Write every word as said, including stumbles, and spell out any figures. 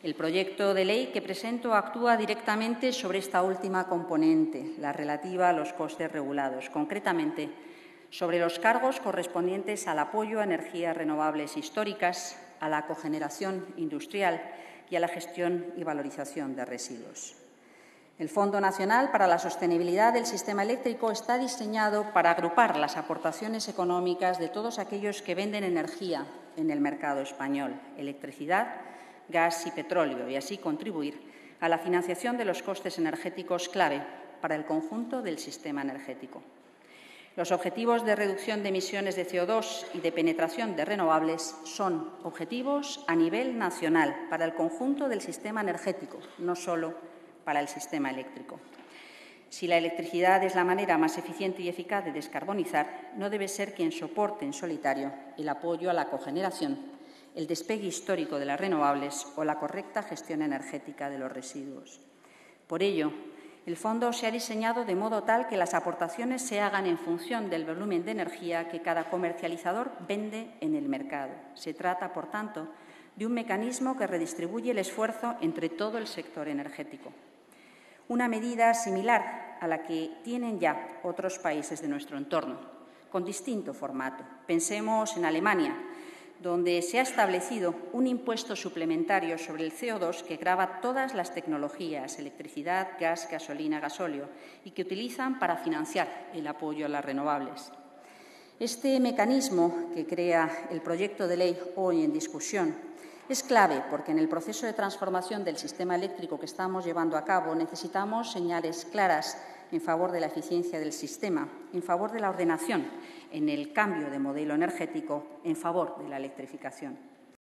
El proyecto de ley que presento actúa directamente sobre esta última componente, la relativa a los costes regulados, concretamente sobre los cargos correspondientes al apoyo a energías renovables históricas, a la cogeneración industrial y a la gestión y valorización de residuos. El Fondo Nacional para la Sostenibilidad del Sistema Eléctrico está diseñado para agrupar las aportaciones económicas de todos aquellos que venden energía en el mercado español, electricidad, gas y petróleo, y así contribuir a la financiación de los costes energéticos clave para el conjunto del sistema energético. Los objetivos de reducción de emisiones de C O dos y de penetración de renovables son objetivos a nivel nacional para el conjunto del sistema energético, no solo para el sistema eléctrico. Si la electricidad es la manera más eficiente y eficaz de descarbonizar, no debe ser quien soporte en solitario el apoyo a la cogeneración, el despegue histórico de las renovables o la correcta gestión energética de los residuos. Por ello, el Fondo se ha diseñado de modo tal que las aportaciones se hagan en función del volumen de energía que cada comercializador vende en el mercado. Se trata, por tanto, de un mecanismo que redistribuye el esfuerzo entre todo el sector energético. Una medida similar a la que tienen ya otros países de nuestro entorno, con distinto formato. Pensemos en Alemania, donde se ha establecido un impuesto suplementario sobre el C O dos que grava todas las tecnologías, electricidad, gas, gasolina, gasóleo, y que utilizan para financiar el apoyo a las renovables. Este mecanismo que crea el proyecto de ley hoy en discusión es clave porque en el proceso de transformación del sistema eléctrico que estamos llevando a cabo necesitamos señales claras en favor de la eficiencia del sistema, en favor de la ordenación, en el cambio de modelo energético, en favor de la electrificación.